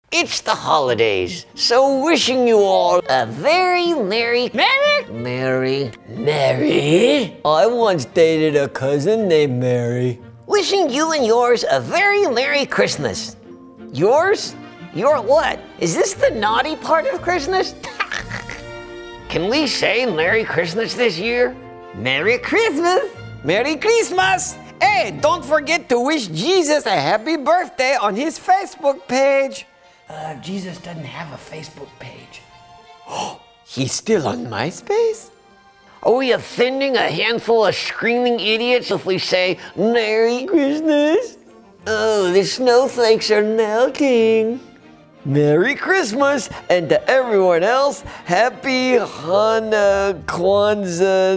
It's the holidays, so wishing you all a very Merry... I once dated a cousin named Mary. Wishing you and yours a very Merry Christmas. Yours? Your what? Is this the naughty part of Christmas? Can we say Merry Christmas this year? Merry Christmas! Merry Christmas! Hey, don't forget to wish Jesus a happy birthday on his Facebook page. Jesus doesn't have a Facebook page. He's still on MySpace? Are we offending a handful of screaming idiots if we say Merry Christmas? Oh, the snowflakes are melting. Merry Christmas, and to everyone else, Happy Hanukkah, Kwanzaa,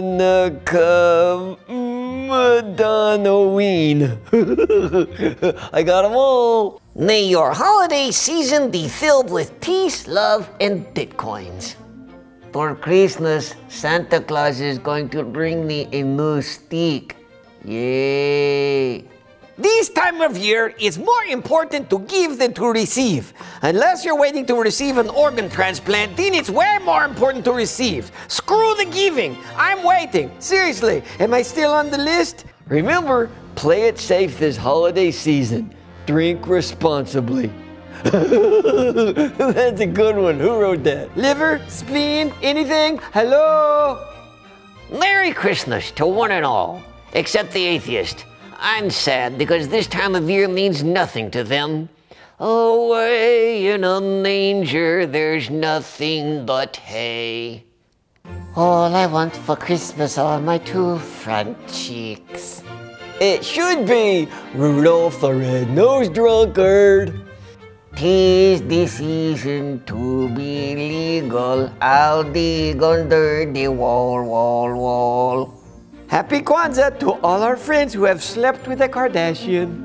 Madonaween. I got them all. May your holiday season be filled with peace, love, and bitcoins. For Christmas, Santa Claus is going to bring me a new stick. Yay! This time of year, it's more important to give than to receive. Unless you're waiting to receive an organ transplant, then it's way more important to receive. Screw the giving. I'm waiting. Seriously, am I still on the list? Remember, play it safe this holiday season. Drink responsibly. That's a good one. Who wrote that? Liver? Spleen? Anything? Hello? Merry Christmas to one and all, except the atheist. I'm sad because this time of year means nothing to them. Away in a manger, there's nothing but hay. All I want for Christmas are my two front cheeks. It should be Rudolph the Red-Nosed Drunkard. 'Tis the season to be legal. I'll dig under the wall. Happy Kwanzaa to all our friends who have slept with a Kardashian.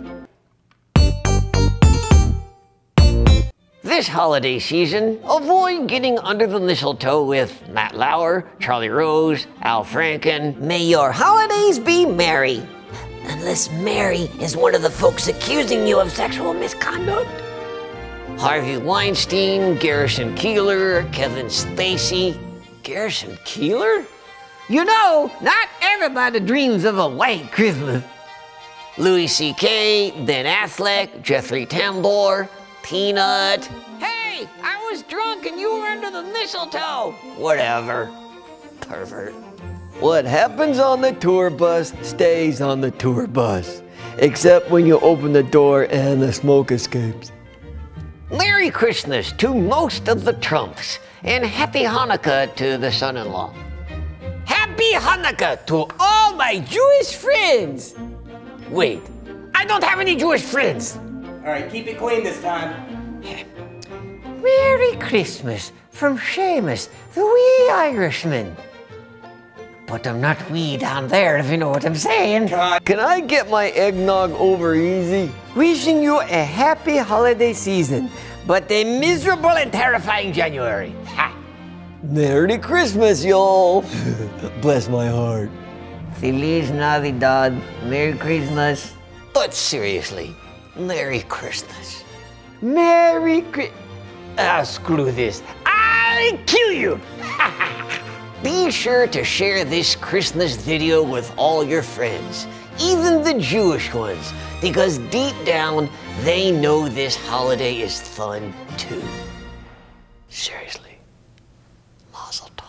This holiday season, avoid getting under the mistletoe with Matt Lauer, Charlie Rose, Al Franken. May your holidays be merry. Unless Mary is one of the folks accusing you of sexual misconduct. Harvey Weinstein, Garrison Keillor, Kevin Spacey. Garrison Keillor? You know, not everybody dreams of a white Christmas. Louis C.K., Ben Affleck, Jeffrey Tambor, Peanut. Hey, I was drunk and you were under the mistletoe. Whatever. Pervert. What happens on the tour bus stays on the tour bus. Except when you open the door and the smoke escapes. Merry Christmas to most of the Trumps, and Happy Hanukkah to the son-in-law. Happy Hanukkah to all my Jewish friends! Wait, I don't have any Jewish friends. All right, keep it clean this time. Merry Christmas from Seamus, the wee Irishman. But I'm not wee down there, if you know what I'm saying. Can I get my eggnog over easy? Wishing you a happy holiday season, but a miserable and terrifying January. Ha! Merry Christmas, y'all. Bless my heart. Feliz Navidad, Merry Christmas. But seriously, Merry Christmas. Merry Christmas. Ah, screw this. I'll kill you. Be sure to share this Christmas video with all your friends, even the Jewish ones, because deep down, they know this holiday is fun too. Seriously, Mazel Tov.